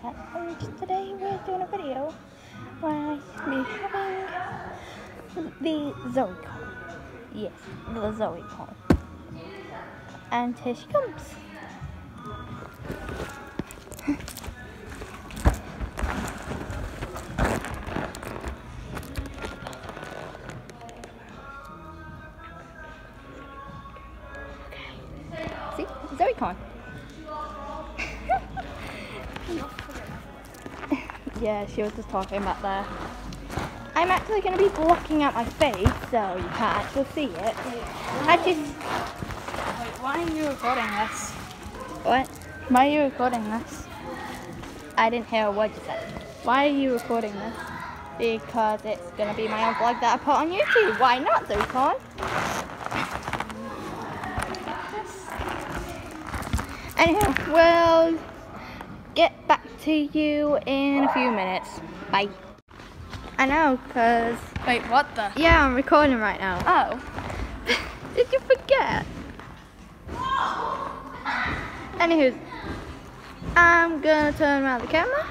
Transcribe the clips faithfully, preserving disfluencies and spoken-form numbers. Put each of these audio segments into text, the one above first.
Cat, and today we're doing a video where I'll be having the Zoicon. Yes, the Zoicon. And here she comes. See? Zoicon. Yeah, she was just talking about there. I'm actually going to be blocking out my face so you can't actually see it. I just... Wait, why are you recording this? What? Why are you recording this? I didn't hear a word you said. Why are you recording this? Because it's going to be my own vlog that I put on YouTube. Why not, Zoicon? Anyhow, we'll get back to you in a few minutes. Bye. I know, because... Wait, what the? Yeah, I'm recording right now. Oh. Did you forget? Anywho, I'm going to turn around the camera.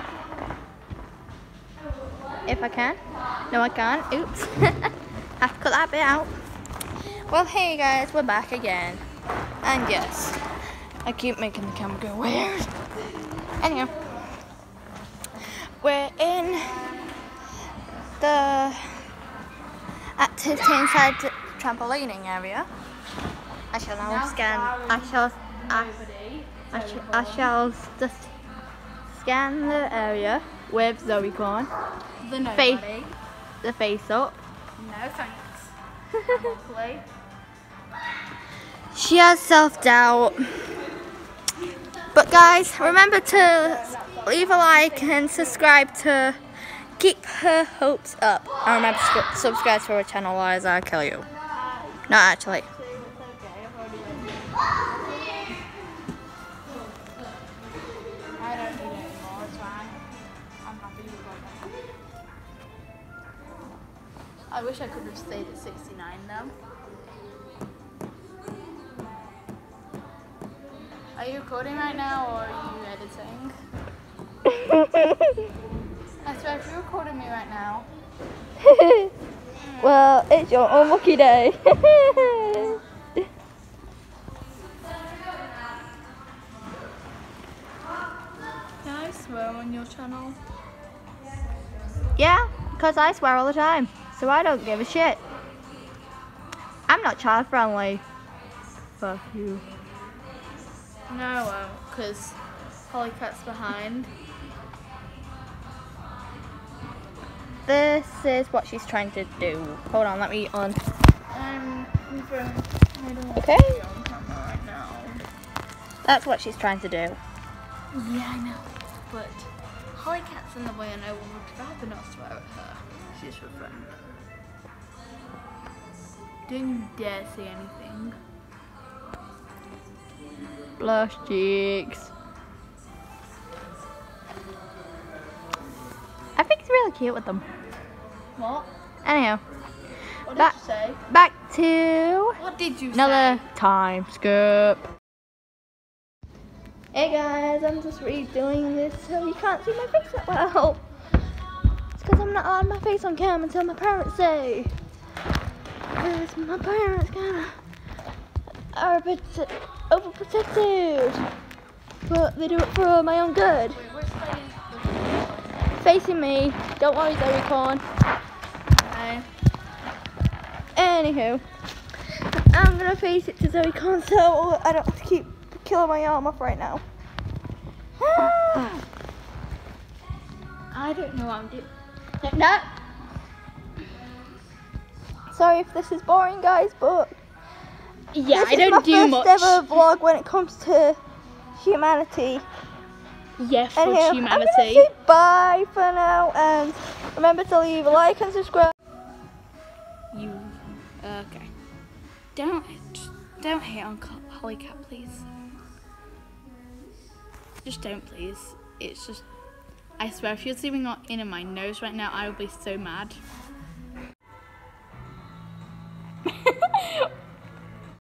If I can. No, I can't. Oops. Have to cut that bit out. Well, hey guys, we're back again. And yes, I keep making the camera go weird. Anyhow, we're in the activity inside the trampolining area. I shall now scan. I shall. I, I, sh I shall just scan the area with Zoicon. The nobody. Face, the face up. No thanks. Play. She has self-doubt. But guys, remember to leave a like and subscribe to keep her hopes up. And remember to subscribe to her channel, otherwise I'll kill you. Not actually. I don't need it anymore, it's fine. I'm happy with what I wish I could have stayed at sixty-nine though. Are you recording right now or are you editing? I swear if you're recording me right now. Well, it's your unlucky day. Can I swear on your channel? Yeah, because I swear all the time, so I don't give a shit. I'm not child friendly. Fuck you. No, I won't, because Hollycat's behind. This is what she's trying to do. Hold on, let me on. Um, I don't Okay. be on camera right now. That's what she's trying to do. Yeah, I know, but Hollycat's in the way and I would rather not swear at her. She's your friend. Don't you dare say anything. Blush cheeks. I think it's really cute with them. What? Anyhow, What That- did you say? back to What did you another say? time skip. Hey guys, I'm just redoing this so you can't see my face that well. It's because I'm not on my face on cam until my parents say. Because my parents kind of are a bit overprotective. But they do it for my own good. Wait, which way is Facing me. Don't worry, Zoicon. Okay. Anywho, I'm gonna face it to Zoicon so I don't have to keep killing my arm off right now. I don't know what I'm doing. No. Sorry if this is boring, guys, but Yeah, this I is don't my do first much. ever vlog when it comes to humanity. Yeah, for Anywho, I'm gonna humanity. say bye for now, and remember to leave a like and subscribe. You, okay. Don't, don't hate on Hollycat, please. Just don't, please. It's just, I swear, if you're zooming in on my nose right now, I will be so mad.